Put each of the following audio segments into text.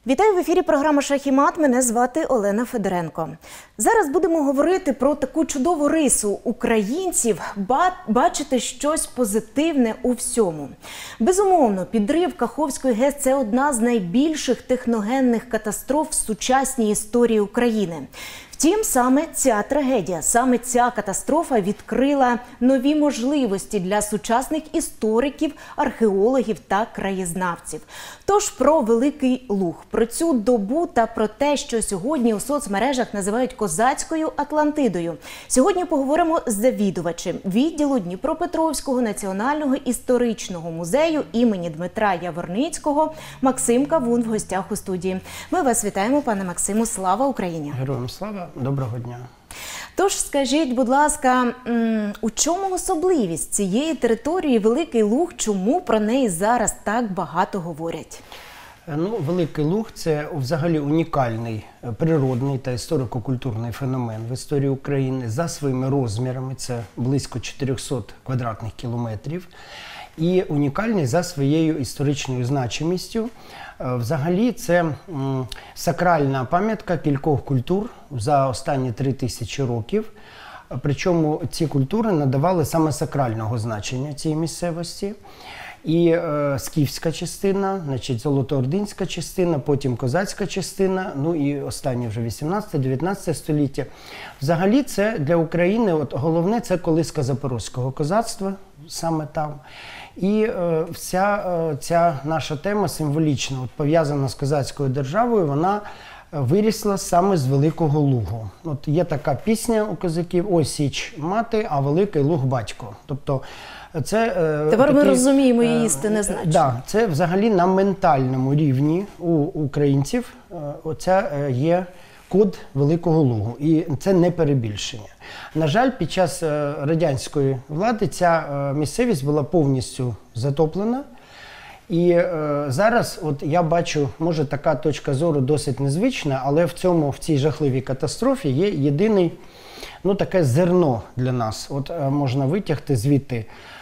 Вітаю в ефірі програми «Шах і мат». Мене звати Олена Федоренко. Зараз будемо говорити про таку чудову рису українців – бачити щось позитивне у всьому. Безумовно, підрив Каховської ГЕС – це одна з найбільших техногенних катастроф в сучасній історії України. Втім, саме ця трагедія, саме ця катастрофа відкрила нові можливості для сучасних істориків, археологів та краєзнавців. Тож про Великий Луг, про цю добу та про те, що сьогодні у соцмережах називають козацькою Атлантидою. Сьогодні поговоримо з завідувачем відділу Дніпропетровського національного історичного музею імені Дмитра Яворницького. Максим Кавун в гостях у студії. Ми вас вітаємо, пане Максиму. Слава Україні! Героям слава! Доброго дня. Тож, скажіть, будь ласка, у чому особливість цієї території Великий Луг, чому про неї зараз так багато говорять? Великий Луг – це взагалі унікальний природний та історико-культурний феномен в історії України. За своїми розмірами, це близько 400 квадратних кілометрів. І унікальний за своєю історичною значимістю. Взагалі це сакральна пам'ятка кількох культур за останні 3000 років. Причому ці культури надавали саме сакрального значення цій місцевості. І скіфська частина, значить, золотоординська частина, потім козацька частина, ну і останнє вже 18-19 століття. Взагалі це для України, головне, це колиска запорозького козацтва, саме там. І вся ця наша тема символічна, пов'язана з козацькою державою, вона вирісла саме з Великого Лугу. От є така пісня у козаків: «Ой, Січ мати, а Великий Луг батько». Тобто це тепер ми розуміємо її істинне значення. Да, це взагалі на ментальному рівні у українців оця є код Великого Лугу. І це не перебільшення. На жаль, під час радянської влади ця місцевість була повністю затоплена. І зараз от я бачу, може така точка зору досить незвична, але в цій жахливій катастрофі є єдиний, таке зерно для нас. От можна витягти звідти.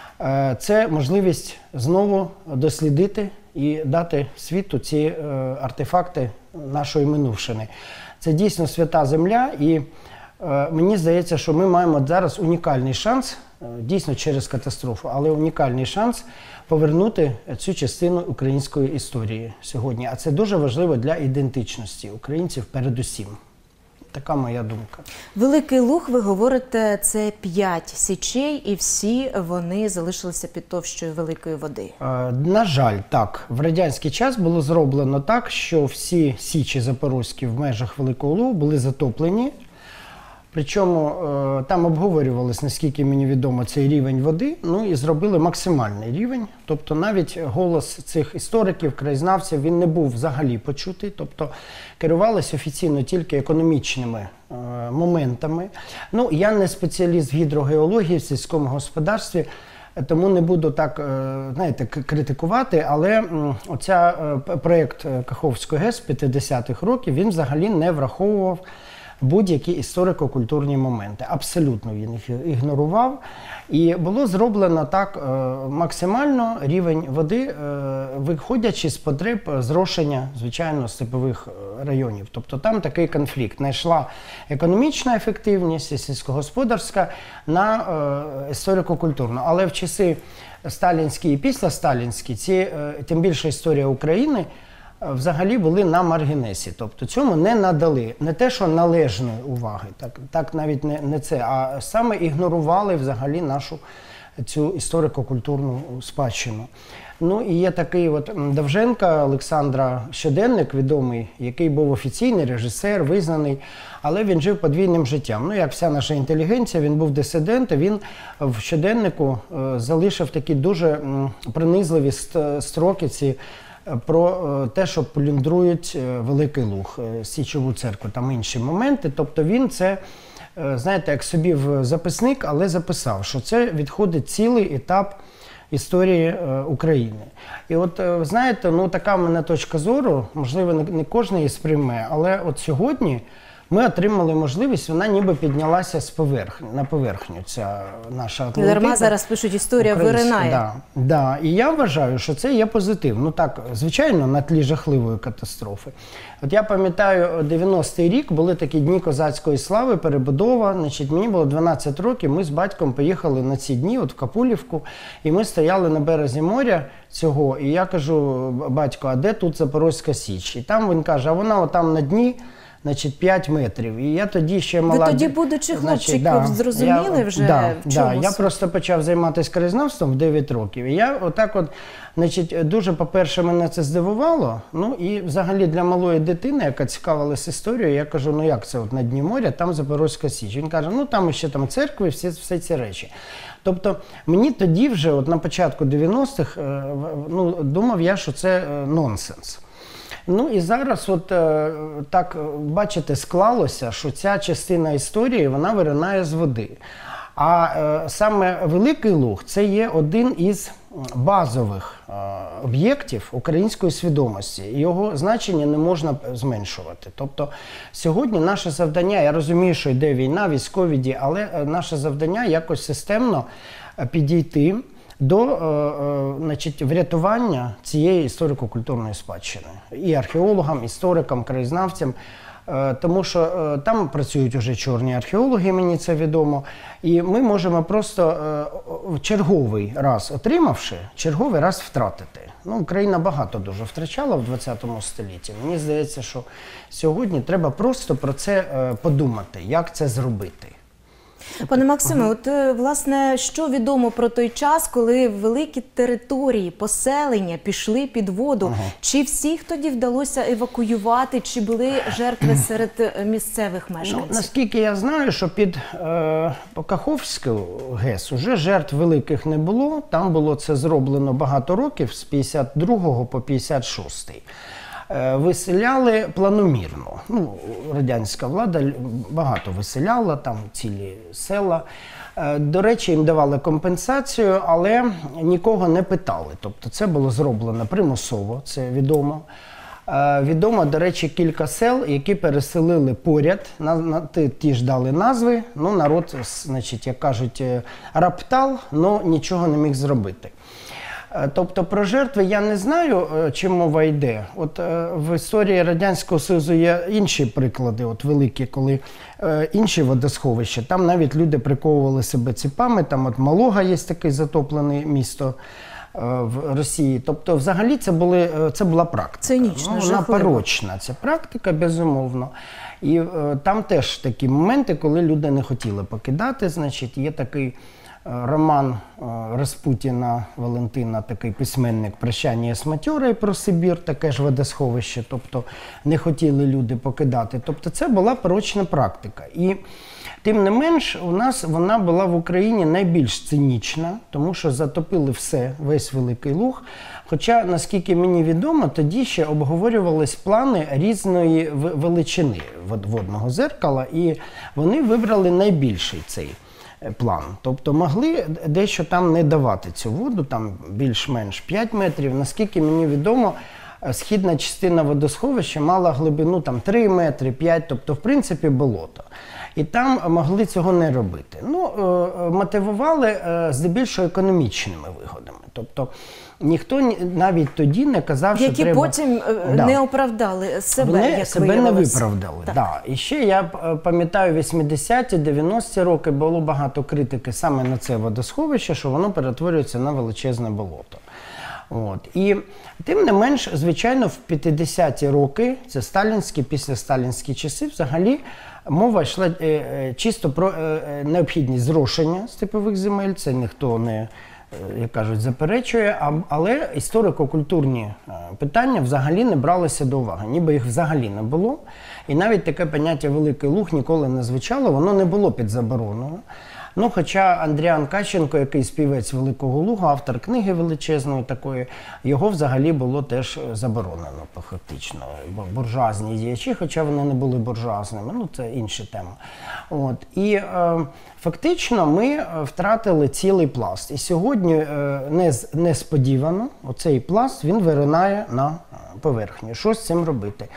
Це можливість знову дослідити і дати світу ці артефакти нашої минувшини. Це дійсно свята земля, і мені здається, що ми маємо зараз унікальний шанс, дійсно через катастрофу, але унікальний шанс повернути цю частину української історії сьогодні. А це дуже важливо для ідентичності українців передусім. Така моя думка. Великий Луг, ви говорите, це 5 січей, і всі вони залишилися під товщою великої води. На жаль, так. В радянський час було зроблено так, що всі січі запорозькі в межах Великого Лугу були затоплені. Причому там обговорювалось, наскільки мені відомо, цей рівень води, і зробили максимальний рівень. Тобто навіть голос цих істориків, краєзнавців, він не був взагалі почутий. Тобто керувалися офіційно тільки економічними моментами. Я не спеціаліст в гідрогеології, в сільському господарстві, тому не буду так, критикувати, але проєкт Каховської ГЕС 50-х років, він взагалі не враховував будь-які історико-культурні моменти. Абсолютно він їх ігнорував. І було зроблено так максимально рівень води, виходячи з потреб зрошення, звичайно, степових районів. Тобто там такий конфлікт. Найшла економічна ефективність і сільськогосподарська на історико-культурну. Але в часи сталінські і післасталінські, тим більше історія України, взагалі були на маргінесі. Тобто цьому не надали, не те, що належної уваги, так навіть не це, а саме ігнорували взагалі нашу цю історико-культурну спадщину. І є такий Довженка Олександра щоденник відомий, який був офіційний режисер, визнаний, але він жив подвійним життям. Як вся наша інтелігенція, він був дисидент, він в щоденнику залишив такі дуже принизливі строки про те, що плюндрують Великий Луг, Січову церкву, там інші моменти. Тобто він це, знаєте, як собі в записник, але записав, що це відходить цілий етап історії України. І знаєте, така в мене точка зору, можливо, не кожен її сприйме, але сьогодні ми отримали можливість, вона ніби піднялася на поверхню, ця наша Атлантида. Дарма зараз пишуть, історія виринає. Да, да. І я вважаю, що це є позитив. Ну так, звичайно, на тлі жахливої катастрофи. От я пам'ятаю, 90-й рік були такі дні козацької слави, перебудова. Значить, мені було 12 років, ми з батьком поїхали на ці дні от в Капулівку, і ми стояли на березі моря цього, і я кажу: батько, а де тут Запорозька Січ? І там він каже: а вона отам на дні, значить, 5 метрів. І я тоді ще мала... Ви тоді, будучи хлопчиком, зрозуміли вже, в чому? Да, я просто почав займатися краєзнавством в 9 років. І я отак от, значить, дуже, по-перше, мене це здивувало. Ну, і взагалі для малої дитини, яка цікавилась історією, я кажу: ну як це от на дні моря, там Запорозька Січ. Він каже: ну там ще там церкви, всі ці речі. Тобто мені тоді вже, от на початку 90-х, ну, думав я, що це нонсенс. Ну і зараз от так, бачите, склалося, що ця частина історії, вона виринає з води. А саме Великий Луг – це є один із базових об'єктів української свідомості. Його значення не можна зменшувати. Тобто сьогодні наше завдання, я розумію, що йде війна, військові дії, але наше завдання якось системно підійти до значить, врятування цієї історико-культурної спадщини. І археологам, історикам, краєзнавцям. Тому що там працюють уже чорні археологи, мені це відомо. І ми можемо просто черговий раз отримавши, черговий раз втратити. Ну, Україна багато дуже втрачала в 20 столітті. Мені здається, що сьогодні треба просто про це подумати, як це зробити. Пане Максиме, от, власне, що відомо про той час, коли великі території, поселення пішли під воду? Чи всіх тоді вдалося евакуювати, чи були жертви серед місцевих мешканців? Ну, наскільки я знаю, що під Каховською ГЕС уже жертв великих не було. Там було це зроблено багато років, з 52 по 56. Виселяли планомірно. Ну, радянська влада багато виселяла, там цілі села. До речі, їм давали компенсацію, але нікого не питали. Тобто це було зроблено примусово, це відомо. Відомо, до речі, кілька сел, які переселили поряд, ті ж дали назви. Ну, народ, значить, як кажуть, раптав, але нічого не міг зробити. Тобто про жертви я не знаю, чим мова йде. От в історії Радянського Союзу є інші приклади, от великі, коли інші водосховища, там навіть люди приковували себе ціпами, там от Малога є таке затоплене місто в Росії. Тобто взагалі це була практика. Цинічна, вона жахлива. порочна, ця практика, безумовно. І там теж такі моменти, коли люди не хотіли покидати, значить, є такий роман Распутіна Валентина, такий письменник «Прощання з матьорою» про Сибір, таке ж водосховище, тобто не хотіли люди покидати. Тобто це була порочна практика. І тим не менш, у нас вона була в Україні найбільш цинічна, тому що затопили все, весь Великий Луг. Хоча, наскільки мені відомо, тоді ще обговорювались плани різної величини водного дзеркала, і вони вибрали найбільший цей план. Тобто могли дещо там не давати цю воду, там більш-менш 5 метрів. Наскільки мені відомо, східна частина водосховища мала глибину там 3 метри, 5, тобто в принципі болото. І там могли цього не робити. Ну, мотивували здебільшого економічними вигодами. Тобто ніхто навіть тоді не казав, що треба... Які потім не оправдали себе, Вони як себе виявилось. не виправдали. Да. І ще я пам'ятаю 80-ті, 90-ті роки було багато критики саме на це водосховище, що воно перетворюється на величезне болото. От. І тим не менш, звичайно, в 50-ті роки, це сталінські, післясталінські часи, взагалі мова йшла чисто про необхідність зрошення степових земель, це ніхто не, як кажуть, заперечує, але історико-культурні питання взагалі не бралися до уваги, ніби їх взагалі не було. І навіть таке поняття «Великий Луг» ніколи не звучало, воно не було під забороною. Ну, хоча Андріан Кащенко, який співець Великого Лугу, автор книги величезної такої, його взагалі було теж заборонено фактично. Буржуазні діячі, хоча вони не були буржуазними, ну це інша тема. От. І фактично ми втратили цілий пласт. І сьогодні несподівано оцей пласт, він виринає на поверхню. Що з цим робити?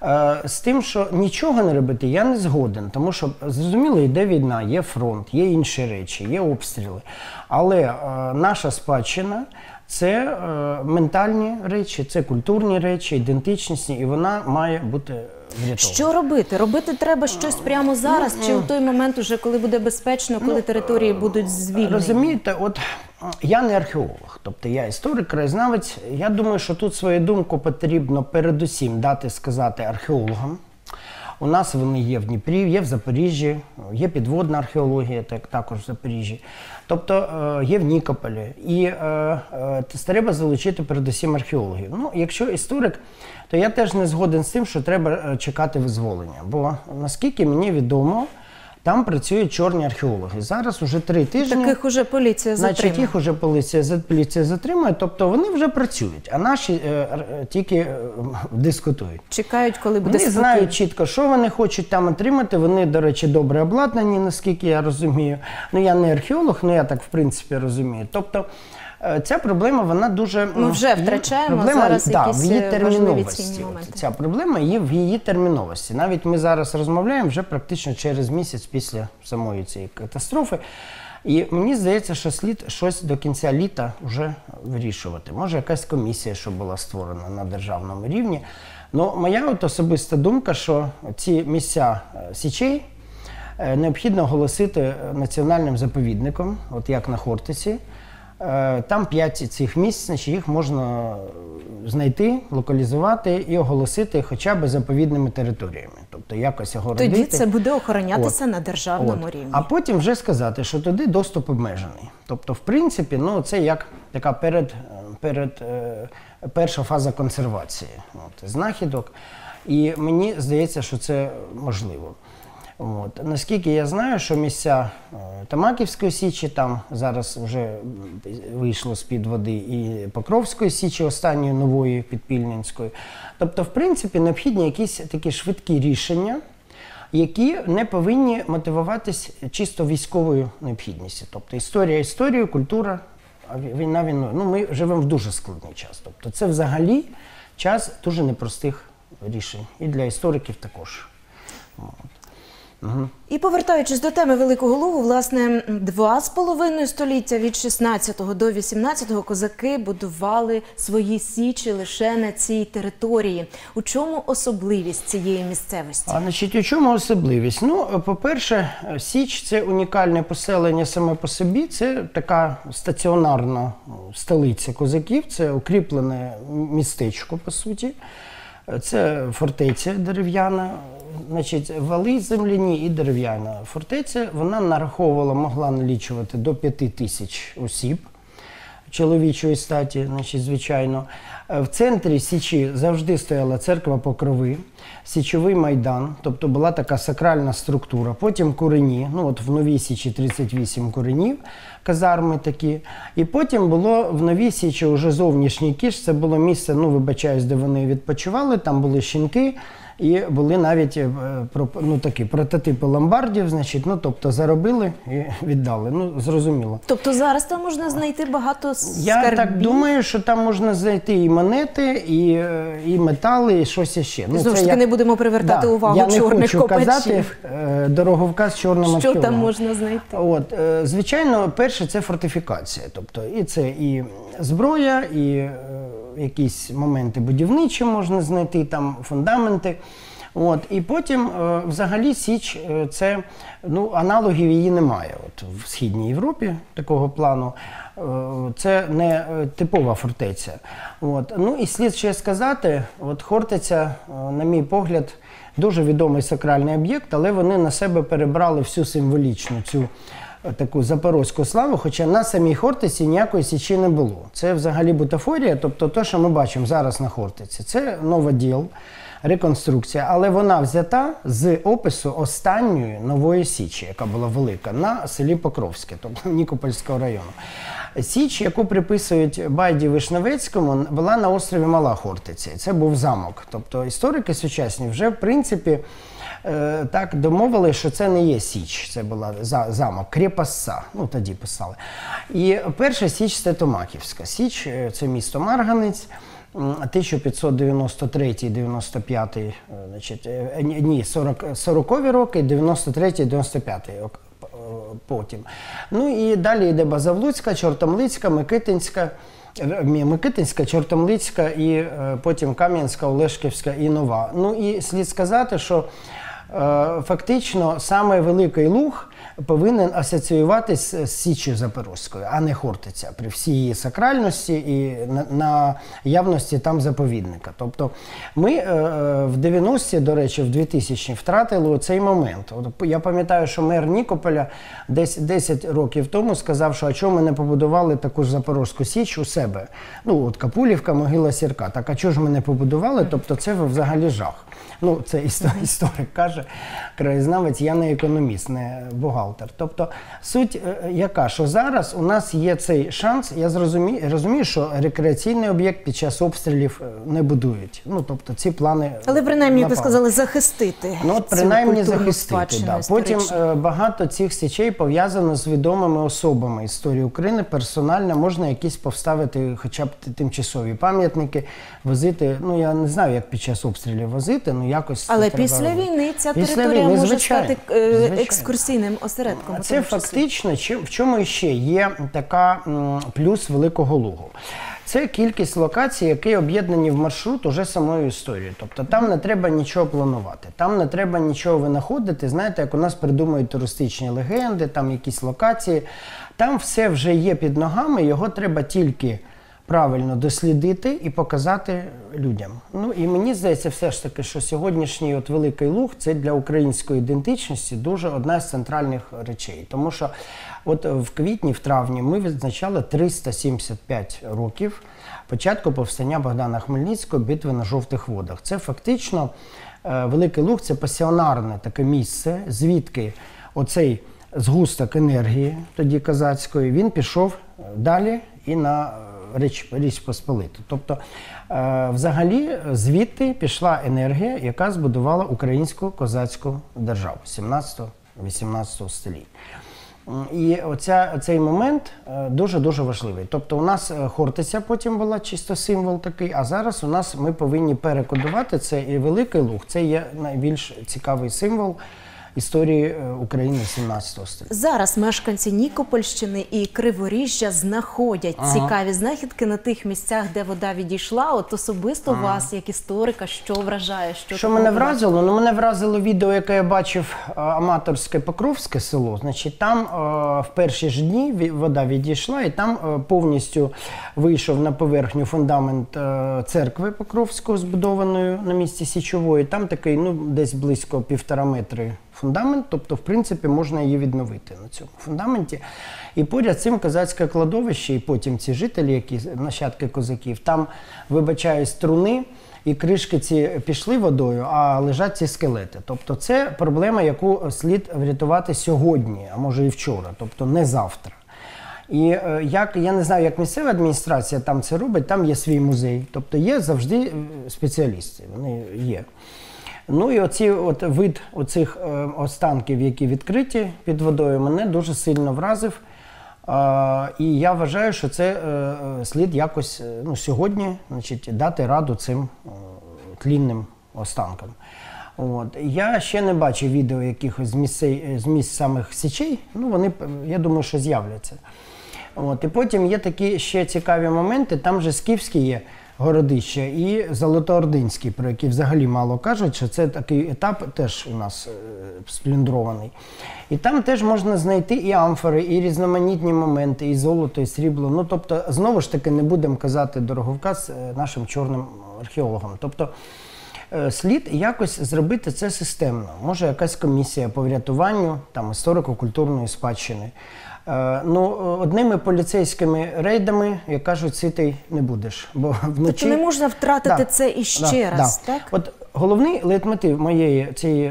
З тим, що нічого не робити, я не згоден, тому що, зрозуміло, йде війна, є фронт, є інші речі, є обстріли. Але наша спадщина – це ментальні речі, це культурні речі, ідентичності, і вона має бути врятована. Що робити? Робити треба щось прямо зараз, чи в той момент, уже, коли буде безпечно, коли території будуть звільнені? Розумієте, от я не археолог, тобто я історик, краєзнавець. Я думаю, що тут свою думку потрібно передусім дати сказати археологам. У нас вони є в Дніпрі, є в Запоріжжі, є підводна археологія, також в Запоріжжі. Тобто є в Нікополі. І треба залучити передусім археологів. Ну, якщо історик, то я теж не згоден з тим, що треба чекати визволення. Бо, наскільки мені відомо, там працюють чорні археологи. Зараз уже 3 тижні. Таких уже поліція затримує. Значить, їх уже поліція затримує, тобто вони вже працюють, а наші тільки дискутують. Чекають, коли буде спокійно. Вони знають чітко, що вони хочуть там отримати. Вони, до речі, добре обладнані, наскільки я розумію. Ну, я не археолог, але я так, в принципі, розумію. Тобто, ця проблема, вона дуже... Ми вже втрачаємо зараз якісь важливі цінні моменти. Ця проблема є в її терміновості. Навіть ми зараз розмовляємо вже практично через місяць після самої цієї катастрофи. І мені здається, що слід щось до кінця літа вже вирішувати. Може, якась комісія, що була створена на державному рівні. Ну, моя от особиста думка, що ці місця січей необхідно оголосити національним заповідником, от як на Хортиці. Там 5 цих місць, значить, їх можна знайти, локалізувати і оголосити хоча б заповідними територіями. Тобто якось огородити. Тоді це буде охоронятися на державному рівні. А потім вже сказати, що туди доступ обмежений. Тобто, в принципі, ну, це як така перша фаза консервації знахідок. І мені здається, що це можливо. От. Наскільки я знаю, що місця Тамаківської січі, там зараз вже вийшло з-під води, і Покровської січі, останньої нової підпільненської. Тобто, в принципі, необхідні якісь такі швидкі рішення, які не повинні мотивуватись чисто військовою необхідністю. Тобто історія історією, культура, війна війною. Ну, ми живемо в дуже складний час. Тобто, це взагалі час дуже непростих рішень. І для істориків також. От. Угу. І повертаючись до теми Великого Лугу, власне, 2,5 століття від 16-го до 18-го козаки будували свої січі лише на цій території. У чому особливість цієї місцевості? Значить, у чому особливість? Ну, по-перше, Січ – це унікальне поселення саме по собі, це така стаціонарна столиця козаків, це укріплене містечко, по суті. Це фортеця дерев'яна, значить, вали земляні і дерев'яна фортеця. Вона нараховувала, могла налічувати до 5000 осіб чоловічої статі, значить, звичайно. В центрі Січі завжди стояла церква Покрови, Січовий майдан, тобто була така сакральна структура. Потім курені, ну от в Новій Січі 38 куренів, казарми такі. І потім було в Новій Січі вже зовнішній Кіш, це було місце, ну вибачаюсь, де вони відпочивали, там були щінки. І були навіть такі прототипи ломбардів, значить, ну, тобто заробили і віддали. Ну, зрозуміло. Тобто зараз там можна знайти багато скарбів? Я так думаю, що там можна знайти і монети, і метали, і щось іще. Ну, знову ж таки, не будемо привертати увагу чорних копачів. Я не хочу казати дороговказ чорним археологам. Що там можна знайти? От, звичайно, перше – це фортифікація. Тобто, і це і зброя, і якісь моменти будівничі можна знайти, там фундаменти. От. І потім, взагалі, Січ, це, ну, аналогів її немає. От, в Східній Європі такого плану. Це не типова фортеця. От. Ну, і слід ще сказати, от Хортиця, на мій погляд, дуже відомий сакральний об'єкт, але вони на себе перебрали всю символічну цю таку запорозьку славу, хоча на самій Хортиці ніякої січі не було. Це взагалі бутафорія, тобто те, що ми бачимо зараз на Хортиці, це новоділ. реконструкція, але вона взята з опису останньої нової Січі, яка була велика, на селі Покровське, тобто Нікопольського району. Січ, яку приписують Байді Вишневецькому, була на острові Мала Хортиця. Це був замок. Тобто історики сучасні вже, в принципі, так домовили, що це не є Січ, це була замок, крепостца, ну тоді писали. І перша Січ – це Томаківська. Січ – це місто Марганець, 1593-95, значить, ні, 40-ві роки, 93-95 потім. Ну і далі йде Базавлуцька, Чортомлицька, Микитинська, Чортомлицька і потім Кам'янська, Олешківська і Нова. Ну і слід сказати, що фактично саме Великий Луг повинен асоціюватись з Січчю Запорозькою, а не Хортиця, при всій її сакральності і наявності там заповідника. Тобто ми в 90-ті, до речі, в 2000-ті втратили цей момент. Я пам'ятаю, що мер Нікополя десь 10 років тому сказав, що а чому ми не побудували таку ж Запорозьку Січ у себе? Ну, от Капулівка, могила Сірка. Так, а чого ж ми не побудували? Тобто це взагалі жах. Ну, це історик каже, краєзнавець, я не економіст, не бухгалтер. Тобто суть яка, що зараз у нас є цей шанс, я розумію, що рекреаційний об'єкт під час обстрілів не будують. Ну, тобто ці плани але принаймні, як ви сказали, захистити. Ну, от принаймні захистити, да. Потім багато цих січей пов'язано з відомими особами історії України, персонально, можна якісь поставити хоча б тимчасові пам'ятники, возити, ну, я не знаю, як під час обстрілів возити, ну, якось але треба після робити. війни ця Після територія війни, може звичайно, стати звичайно. екскурсійним осередком. А це фактично, в чому ще є така плюс Великого Лугу. Це кількість локацій, які об'єднані в маршрут уже самою історією. Тобто там не треба нічого планувати, там не треба нічого винаходити. Знаєте, як у нас придумують туристичні легенди, там якісь локації. Там все вже є під ногами, його треба тільки правильно дослідити і показати людям. Ну і мені здається все ж таки, що сьогоднішній от Великий Луг – це для української ідентичності дуже одна з центральних речей. Тому що от в квітні, в травні ми відзначали 375 років початку повстання Богдана Хмельницького, битви на Жовтих водах. Це фактично Великий Луг – це пасіонарне таке місце, звідки оцей згусток енергії, тоді козацької, він пішов далі і на Річ Посполиту. Тобто, взагалі, звідти пішла енергія, яка збудувала українську козацьку державу 17-18 століть. І цей момент дуже-дуже важливий. Тобто у нас Хортиця потім була чисто символ такий, а зараз у нас ми повинні перекодувати це, і Великий Луг – це є найбільш цікавий символ історії України 17 століття. Зараз мешканці Нікопольщини і Криворіжжя знаходять цікаві знахідки на тих місцях, де вода відійшла. От особисто вас, як історика, що вражає? Що мене вразило? Ну, мене вразило відео, яке я бачив, аматорське Покровське село. Значить, там в перші ж дні вода відійшла, і там повністю вийшов на поверхню фундамент церкви Покровського, збудованої на місці Січової. Там такий, ну, десь близько 1,5 метри фундамент, тобто, в принципі, можна її відновити на цьому фундаменті. І поряд з цим козацьке кладовище, і потім ці жителі, які нащадки козаків, там, вибачаюсь, труни, і кришки ці пішли водою, а лежать ці скелети. Тобто це проблема, яку слід врятувати сьогодні, а може і вчора, тобто не завтра. І я не знаю, як місцева адміністрація там це робить, там є свій музей, тобто є завжди спеціалісти, вони є. Ну і вид оцих останків, які відкриті під водою, мене дуже сильно вразив. І я вважаю, що це слід якось сьогодні, значить, дати раду цим тлінним останкам. Я ще не бачив відео якихось з місць самих січей, вони, я думаю, що з'являться. І потім є такі ще цікаві моменти, там же скіфські є городища і Золотоординський, про які взагалі мало кажуть, що це такий етап теж у нас сплюндрований. І там теж можна знайти і амфори, і різноманітні моменти, і золото, і срібло. Ну, тобто, знову ж таки, не будемо казати дороговказ нашим чорним археологам. Тобто, слід якось зробити це системно. Може, якась комісія по врятуванню там, історико-культурної спадщини. Ну, одними поліцейськими рейдами, як кажуть, ситий не будеш. Бо вночі... Тобто не можна втратити це іще раз, так? От головний лейтмотив моєї цієї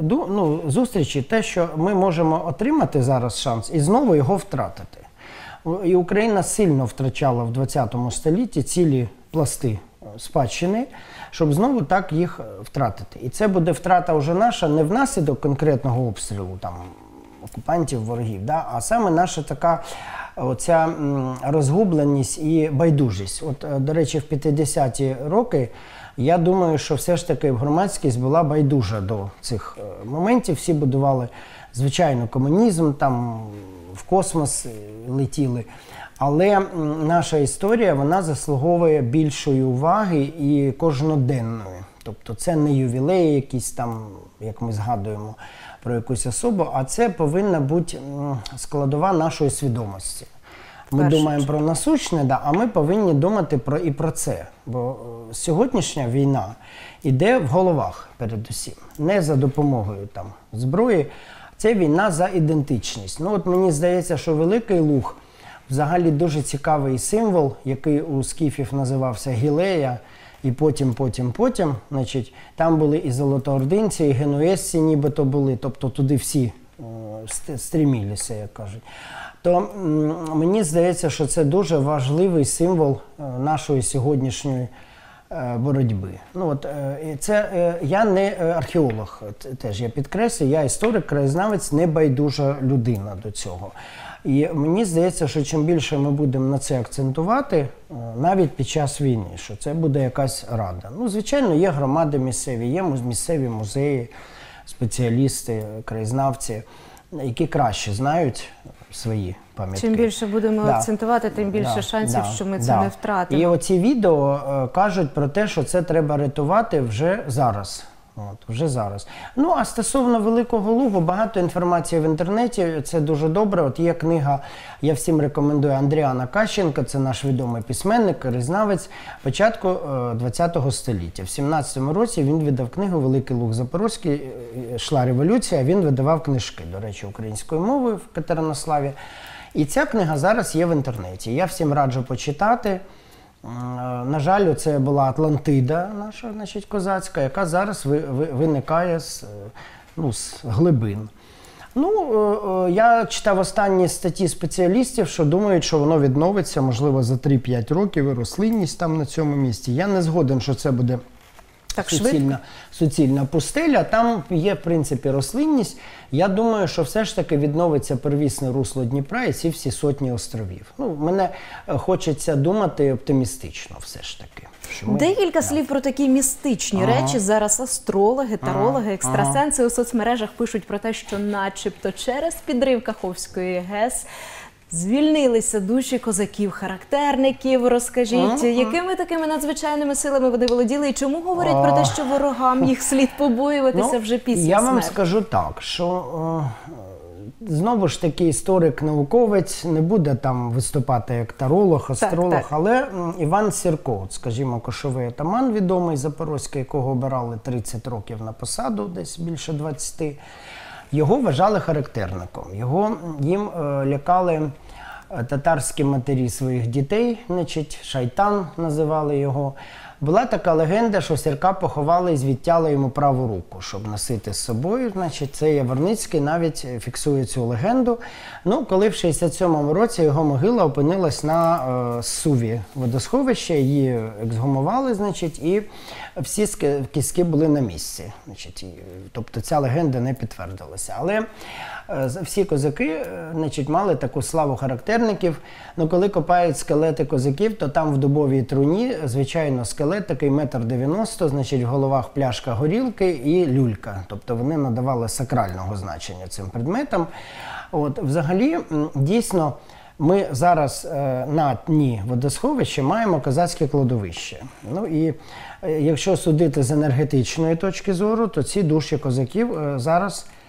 зустрічі – те, що ми можемо отримати зараз шанс і знову його втратити. І Україна сильно втрачала в ХХ столітті цілі пласти спадщини, щоб знову так їх втратити. І це буде втрата вже наша не внаслідок конкретного обстрілу, там, окупантів, ворогів, да? А саме наша така оця розгубленість і байдужість. От, до речі, в 50-ті роки я думаю, що все ж таки громадськість була байдужа до цих моментів. Всі будували, звичайно, комунізм, там в космос летіли. Але наша історія, вона заслуговує більшої уваги і кожноденної. Тобто це не ювілеї якісь там, як ми згадуємо про якусь особу, а це повинна бути складова нашої свідомості. Ми думаємо про насущне, да, а ми повинні думати і про це. Бо сьогоднішня війна йде в головах передусім. Не за допомогою там, зброї, це війна за ідентичність. Ну от мені здається, що Великий Луг взагалі дуже цікавий символ, який у скіфів називався Гілея, і потім. Значить, там були і золотоординці, і генуезці нібито були, тобто туди всі стрімілися, як кажуть. То мені здається, що це дуже важливий символ нашої сьогоднішньої боротьби. Ну, от, я не археолог, теж я підкреслюю, я історик, краєзнавець, небайдужа людина до цього. І мені здається, що чим більше ми будемо на це акцентувати, навіть під час війни, що це буде якась рада. Ну, звичайно, є громади місцеві, є місцеві музеї, спеціалісти, краєзнавці, які краще знають свої пам'ятки. Чим більше будемо акцентувати, тим більше шансів, що ми це не втратимо. І оці відео кажуть про те, що це треба рятувати вже зараз. Вже зараз. Ну, а стосовно Великого Лугу, багато інформації в інтернеті, це дуже добре. От є книга, я всім рекомендую, Андріана Кащенка, це наш відомий письменник, краєзнавець, початку ХХ століття. В 17-му році він видав книгу «Великий Луг Запорозький», йшла революція, він видавав книжки, до речі, українською мовою в Катеринославі. І ця книга зараз є в інтернеті. Я всім раджу почитати. На жаль, це була Атлантида наша, значить, козацька, яка зараз виникає з глибин. Ну, я читав останні статті спеціалістів, що думають, що воно відновиться, можливо, за 3-5 років, і рослинність там на цьому місці. Я не згоден, що це буде суцільна пустеля. Там є, в принципі, рослинність. Я думаю, що все ж таки відновиться первісне русло Дніпра і ці всі сотні островів. Ну, мене хочеться думати оптимістично все ж таки. Декілька слів про такі містичні речі. Зараз астрологи, тарологи, екстрасенси у соцмережах пишуть про те, що начебто через підрив Каховської ГЕС звільнилися душі козаків-характерників. Розкажіть, якими такими надзвичайними силами вони володіли і чому говорять про те, що ворогам їх слід побоюватися вже після смерті? Я вам скажу так, що знову ж таки історик-науковець не буде там виступати як таролог, астролог, але Іван Сірко, скажімо, кошовий атаман відомий запорозький, якого обирали 30 років на посаду, десь більше 20, його вважали характерником. Їм лякали татарські матері своїх дітей, значить, шайтан називали його. Була така легенда, що Сірка поховали і звідтяли йому праву руку, щоб носити з собою. Значить, це Яворницький навіть фіксує цю легенду. Ну, коли в 67-му році його могила опинилась на Суві водосховища, її ексгумували, значить, і всі кістки були на місці. Значить, тобто ця легенда не підтвердилася. Але всі козаки, значить, мали таку славу характерників. Ну, коли копають скелети козаків, то там в дубовій труні, звичайно, скелет такий 1,90 м, значить, в головах пляшка горілки і люлька. Тобто вони надавали сакрального значення цим предметам. От, взагалі, дійсно, ми зараз на дні водосховища маємо козацьке кладовище. Ну і якщо судити з енергетичної точки зору, то ці душі козаків зараз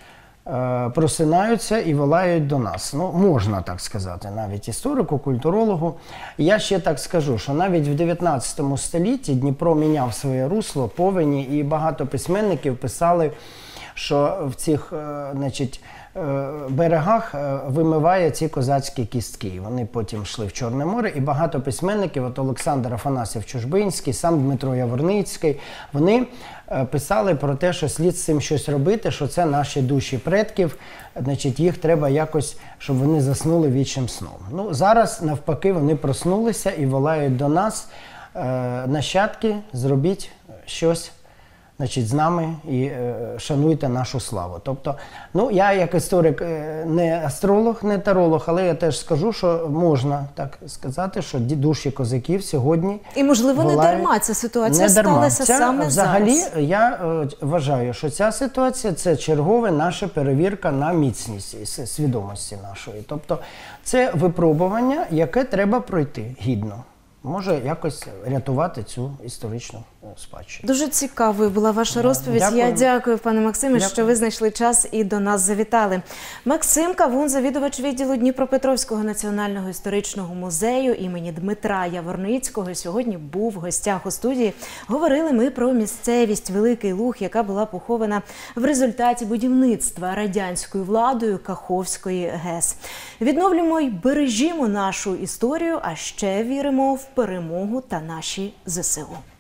просинаються і волають до нас. Ну, можна так сказати, навіть історику, культурологу. Я ще так скажу, що навіть в 19 столітті Дніпро міняв своє русло, повені, і багато письменників писали, що в цих, значить, берегах вимиває ці козацькі кістки. Вони потім йшли в Чорне море, і багато письменників, от Олександр Афанасьєв Чужбинський, сам Дмитро Яворницький, вони писали про те, що слід з цим щось робити, що це наші душі предків, значить, їх треба якось, щоб вони заснули вічним сном. Ну, зараз, навпаки, вони проснулися і волають до нас: нащадки, зробіть щось, значить, з нами і шануйте нашу славу. Тобто, ну, я як історик не астролог, не таролог, але я теж скажу, що можна так сказати, що душі козаків сьогодні І, можливо, не волають. дарма ця ситуація Не дарма. сталася саме взагалі, зараз. я вважаю, що ця ситуація – це чергова наша перевірка на міцність свідомості нашої. Тобто, це випробування, яке треба пройти гідно. Може якось рятувати цю історичну спадщину. Дуже цікавою була ваша розповідь. Дякую. Я дякую, пане Максиме, Дякую. що ви знайшли час і до нас завітали. Максим Кавун, завідувач відділу Дніпропетровського національного історичного музею імені Дмитра Яворницького, сьогодні був в гостях у студії. Говорили ми про місцевість Великий Луг, яка була похована в результаті будівництва радянською владою Каховської ГЕС. Відновлюємо й бережімо нашу історію, а ще віримо в перемогу та наші ЗСУ.